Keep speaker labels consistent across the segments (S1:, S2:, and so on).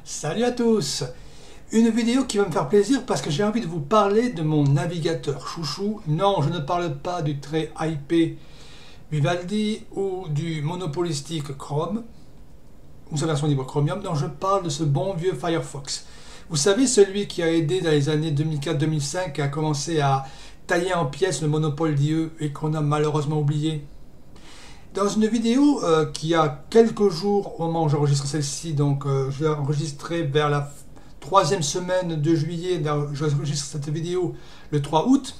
S1: Salut à tous! Une vidéo qui va me faire plaisir parce que j'ai envie de vous parler de mon navigateur chouchou. Non, je ne parle pas du très hypé Vivaldi ou du monopolistique Chrome ou sa version libre Chromium. Non, je parle de ce bon vieux Firefox. Vous savez, celui qui a aidé dans les années 2004-2005 à commencer à tailler en pièces le monopole d'IE et qu'on a malheureusement oublié. Dans une vidéo qui a quelques jours au moment où j'enregistre celle-ci, donc je l'ai enregistrée vers la troisième semaine de juillet, j'enregistre cette vidéo le 3 août,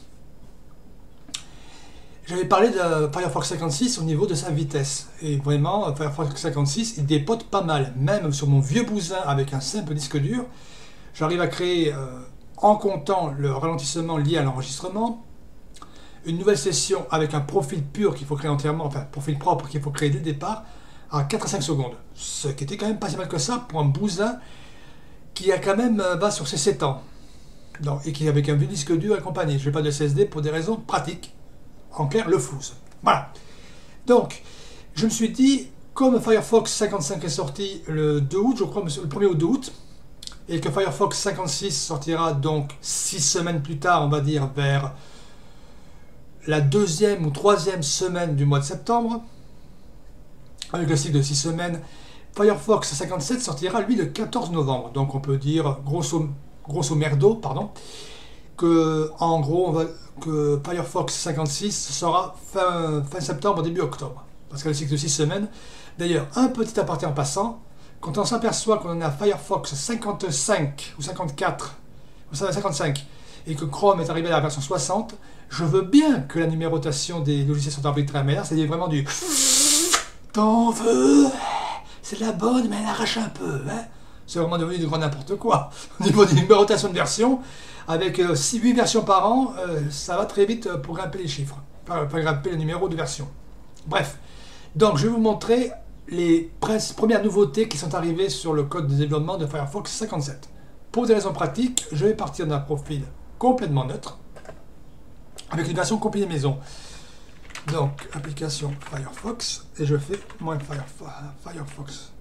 S1: j'avais parlé de Firefox 56 au niveau de sa vitesse. Et vraiment, Firefox 56, il dépote pas mal. Même sur mon vieux bousin avec un simple disque dur, j'arrive à créer, en comptant le ralentissement lié à l'enregistrement, une nouvelle session avec un profil pur qu'il faut créer entièrement, enfin profil propre qu'il faut créer dès le départ, à 4 à 5 secondes. Ce qui était quand même pas si mal que ça pour un bousin qui a quand même va sur ses 7 ans. Donc, et qui avec un vieux disque dur accompagné. Je n'ai pas de SSD pour des raisons pratiques. En clair, le flouze. Voilà. Donc, je me suis dit, comme Firefox 55 est sorti le 2 août, je crois, le 1er ou 2 août, et que Firefox 56 sortira donc 6 semaines plus tard, on va dire, vers la deuxième ou troisième semaine du mois de septembre, avec le cycle de 6 semaines, Firefox 57 sortira lui le 14 novembre. Donc on peut dire, grosso merdo, pardon, que en gros, que Firefox 56 sera fin septembre, début octobre. Parce que le cycle de 6 semaines. D'ailleurs, un petit aparté en passant, quand on s'aperçoit qu'on en a Firefox 55 ou 54 ou 55 et que Chrome est arrivé à la version 60, je veux bien que la numérotation des logiciels soit arbitraire, mais là c'est vraiment du t'en veux, c'est de la bonne mais elle arrache un peu, hein. C'est vraiment devenu du grand n'importe quoi. Au niveau des numérotations de versions, avec 8 versions par an, ça va très vite pour grimper les chiffres, pour grimper le numéro de version. Bref, donc je vais vous montrer les premières nouveautés qui sont arrivées sur le code de développement de Firefox 57. Pour des raisons pratiques, je vais partir d'un profil complètement neutre, avec une version compilée maison. Donc, application Firefox, et je fais Firefox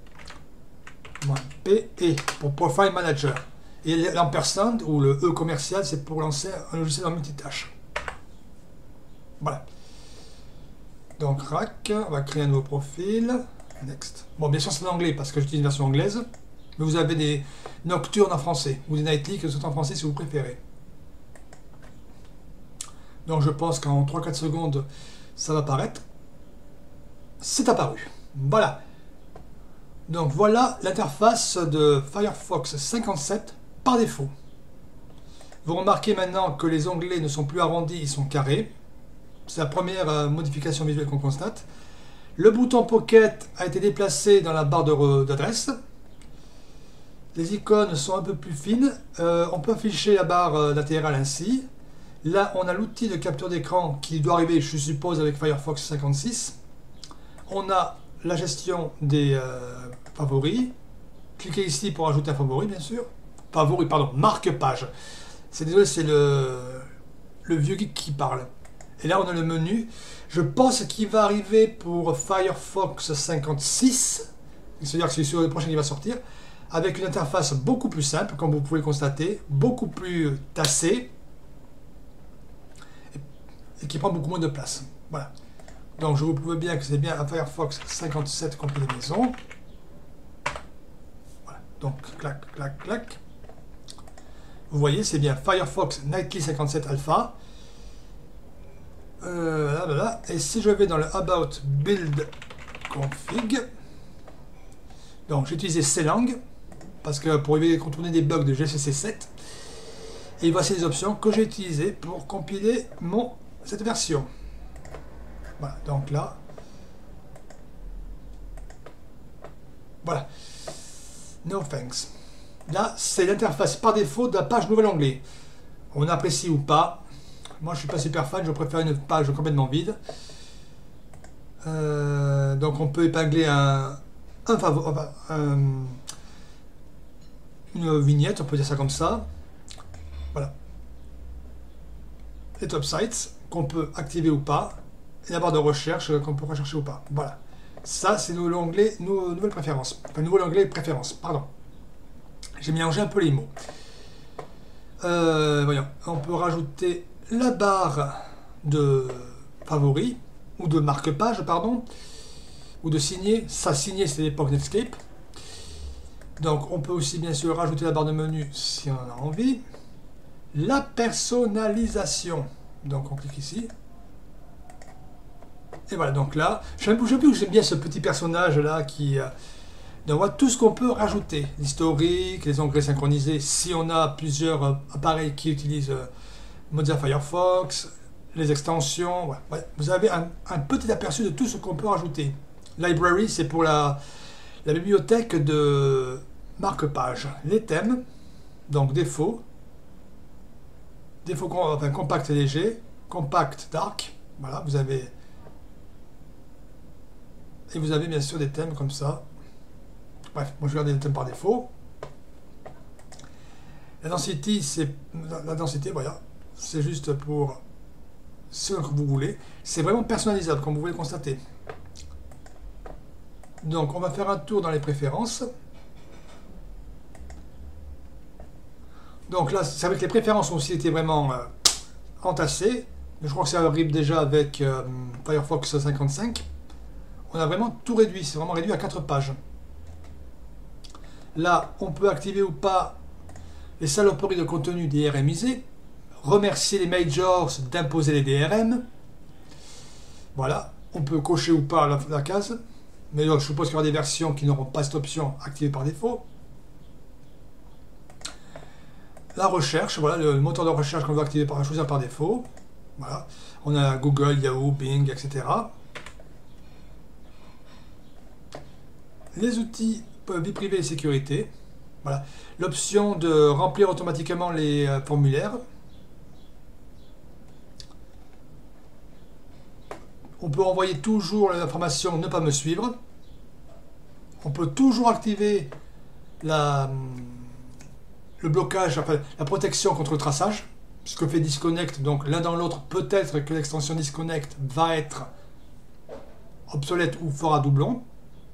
S1: -P et pour Profile Manager. Et l'ampersand ou le E commercial, c'est pour lancer un logiciel en multitâche. Voilà. Donc, RAC, on va créer un nouveau profil. Next. Bon, bien sûr, c'est en anglais parce que j'utilise une version anglaise, mais vous avez des nocturnes en français ou des nightly qui sont en français si vous préférez. Donc je pense qu'en 3-4 secondes, ça va apparaître. C'est apparu. Voilà. Donc voilà l'interface de Firefox 57 par défaut. Vous remarquez maintenant que les onglets ne sont plus arrondis, ils sont carrés. C'est la première modification visuelle qu'on constate. Le bouton Pocket a été déplacé dans la barre d'adresse. Les icônes sont un peu plus fines. On peut afficher la barre latérale ainsi. Là, on a l'outil de capture d'écran qui doit arriver, je suppose, avec Firefox 56. On a la gestion des favoris. Cliquez ici pour ajouter un favori, bien sûr. Favori, pardon, marque-page. C'est désolé, c'est le vieux geek qui parle. Et là, on a le menu. Je pense qu'il va arriver pour Firefox 56. C'est-à-dire que c'est sur le prochain qui va sortir. Avec une interface beaucoup plus simple, comme vous pouvez le constater. Beaucoup plus tassée. Et qui prend beaucoup moins de place. Voilà. Donc je vous prouve bien que c'est bien un Firefox 57 compilé maison. Voilà. Donc clac, clac, clac. Vous voyez, c'est bien Firefox Nightly 57 Alpha. Là. Et si je vais dans le About Build Config, donc j'ai utilisé Clang parce que pour éviter de contourner des bugs de GCC7. Et voici les options que j'ai utilisées pour compiler cette version. Voilà, donc là, voilà, no thanks. Là, c'est l'interface par défaut de la page nouvel onglet. On apprécie ou pas. Moi, je suis pas super fan, je préfère une page complètement vide. Donc, on peut épingler une vignette, on peut dire ça comme ça. Voilà. Les top sites qu'on peut activer ou pas, et la barre de recherche qu'on peut rechercher ou pas. Voilà. Ça, c'est l'onglet nouvelle préférence. Enfin, nouvel onglet préférence, pardon. J'ai mélangé un peu les mots. Voyons, on peut rajouter la barre de favoris, ou de marque-page, pardon, ou de signer. Ça, signer, c'est l'époque Netscape. Donc, on peut aussi, bien sûr, rajouter la barre de menu si on en a envie. La personnalisation. Donc, on clique ici. Et voilà, donc là, j'aime bien ce petit personnage-là qui... on voit tout ce qu'on peut rajouter. L'historique, les onglets synchronisés, si on a plusieurs appareils qui utilisent Mozilla Firefox, les extensions. Ouais. Vous avez un petit aperçu de tout ce qu'on peut rajouter. Library, c'est pour la bibliothèque de marque-page. Les thèmes, donc défaut, enfin, compact et léger, compact dark. Voilà, vous avez... Et vous avez bien sûr des thèmes comme ça. Bref, moi je vais garder les thèmes par défaut. La densité, voilà, c'est juste pour ce que vous voulez. C'est vraiment personnalisable, comme vous pouvez le constater. Donc, on va faire un tour dans les préférences. Donc là, c'est vrai que les préférences ont aussi été vraiment entassées. Je crois que ça arrive déjà avec Firefox 55. On a vraiment tout réduit, c'est vraiment réduit à 4 pages. Là, on peut activer ou pas les saloperies de contenu DRMisé, remercier les majors d'imposer les DRM. Voilà, on peut cocher ou pas la case, mais là, je suppose qu'il y aura des versions qui n'auront pas cette option activée par défaut. La recherche, voilà, le moteur de recherche qu'on veut activer choisir par défaut. Voilà, on a Google, Yahoo, Bing, etc. Les outils vie privée et sécurité. Voilà. L'option de remplir automatiquement les formulaires. On peut envoyer toujours l'information ne pas me suivre. On peut toujours activer le blocage, enfin, la protection contre le traçage. Ce que fait Disconnect, donc l'un dans l'autre, peut-être que l'extension Disconnect va être obsolète ou fera doublon.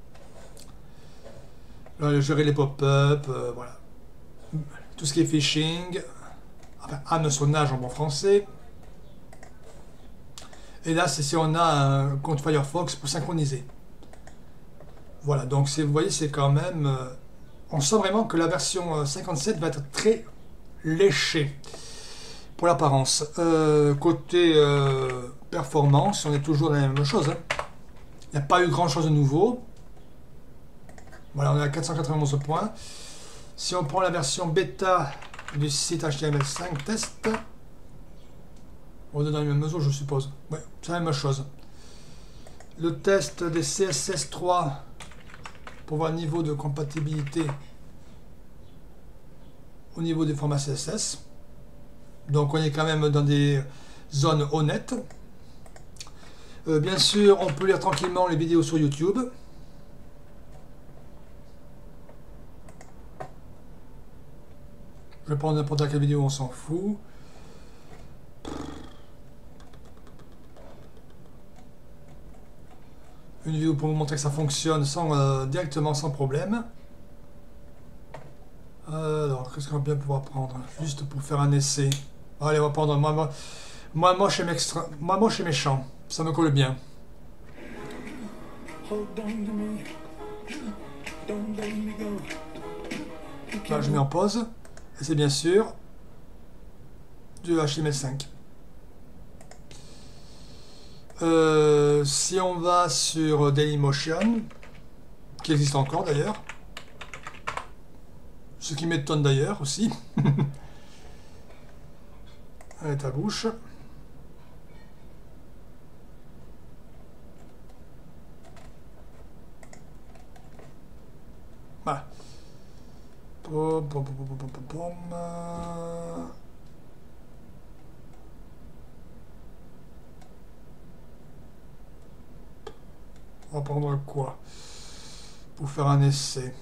S1: Gérer les pop-up, voilà. Tout ce qui est phishing, enfin, hameçonnage en bon français. Et là, c'est si on a un compte Firefox pour synchroniser. Voilà, donc vous voyez, c'est quand même... on sent vraiment que la version 57 va être très léchée pour l'apparence. Côté performance, on est toujours dans la même chose. Hein. Il n'y a pas eu grand-chose de nouveau. Voilà, on est à 491 points. Si on prend la version bêta du site HTML5 test, on est dans les mêmes mesures, je suppose. Oui, c'est la même chose. Le test des CSS3 pour voir le niveau de compatibilité au niveau des formats CSS. Donc on est quand même dans des zones honnêtes. Bien sûr, on peut lire tranquillement les vidéos sur YouTube. Je vais prendre n'importe quelle vidéo, on s'en fout. Une vidéo pour vous montrer que ça fonctionne directement sans problème. Alors, qu'est-ce qu'on va bien pouvoir prendre? Juste pour faire un essai. Allez, on va prendre moi moche et méchant. Ça me colle bien. Là, je mets en pause. Et c'est bien sûr du HTML5. Si on va sur Dailymotion, qui existe encore d'ailleurs, ce qui m'étonne d'ailleurs aussi. Allez, ta bouche. Voilà. On va prendre quoi pour faire un essai?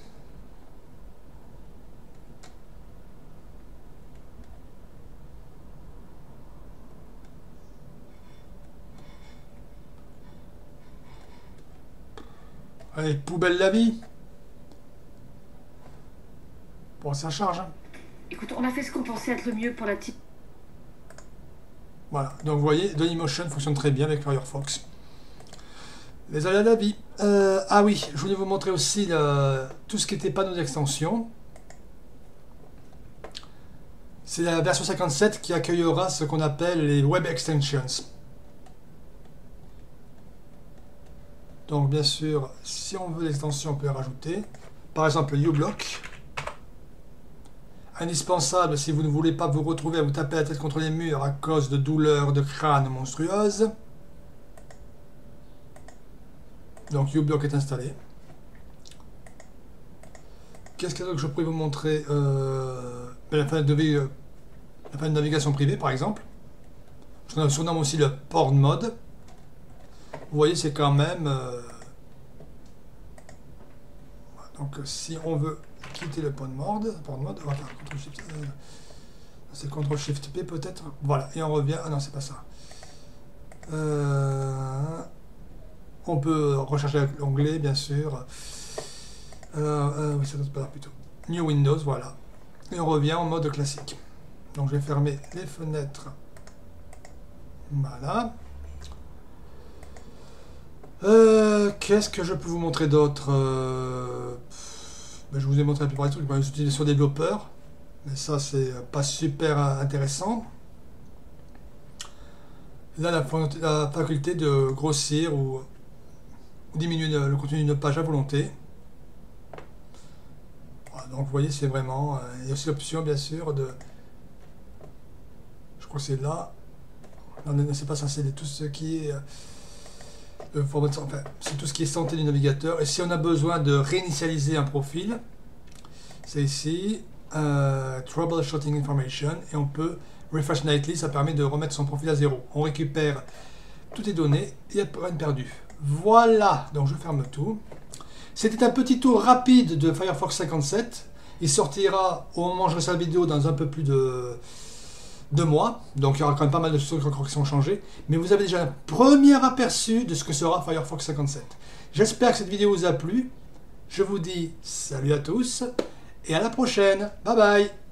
S1: Allez, poubelle la vie. Bon, ça charge. Hein.
S2: Écoute, on a fait ce qu'on pensait être le mieux pour la petite...
S1: Voilà, donc vous voyez, Dailymotion fonctionne très bien avec Firefox. Les aléas de la vie. Ah oui, je voulais vous montrer aussi tout ce qui était panneaux d'extension. C'est la version 57 qui accueillera ce qu'on appelle les Web Extensions. Donc bien sûr, si on veut l'extension, on peut les rajouter. Par exemple, uBlock. Indispensable si vous ne voulez pas vous retrouver à vous taper la tête contre les murs à cause de douleurs de crâne monstrueuses. Donc uBlock est installé. Qu'est-ce que je pourrais vous montrer la fenêtre de navigation privée par exemple. Je surnomme aussi le porn mode. Vous voyez, c'est quand même... donc si on veut quitter le porn mode, c'est CTRL-SHIFT-P peut-être. Voilà, et on revient... Ah non, c'est pas ça. On peut rechercher l'onglet, bien sûr. Oui, ça doit pas là plutôt. New Windows, voilà. Et on revient en mode classique. Donc je vais fermer les fenêtres. Voilà. Qu'est-ce que je peux vous montrer d'autre je vous ai montré la plupart des trucs. J'utilise sur développeur. Mais ça, c'est pas super intéressant. Là, la faculté de grossir ou diminuer le contenu d'une page à volonté. Voilà, donc vous voyez, c'est vraiment... il y a aussi l'option, bien sûr, de... Je crois que c'est là. Non, c'est pas ça, c'est tout ce qui est... enfin, c'est tout ce qui est santé du navigateur. Et si on a besoin de réinitialiser un profil, c'est ici, Troubleshooting Information, et on peut Refresh Nightly, ça permet de remettre son profil à zéro. On récupère toutes les données et il n'y a rien de perdu. Voilà, donc je ferme tout. C'était un petit tour rapide de Firefox 57. Il sortira au moment où je ferai cette vidéo dans un peu plus de 2 mois. Donc il y aura quand même pas mal de choses qui sont changées. Mais vous avez déjà un premier aperçu de ce que sera Firefox 57. J'espère que cette vidéo vous a plu. Je vous dis salut à tous et à la prochaine. Bye bye.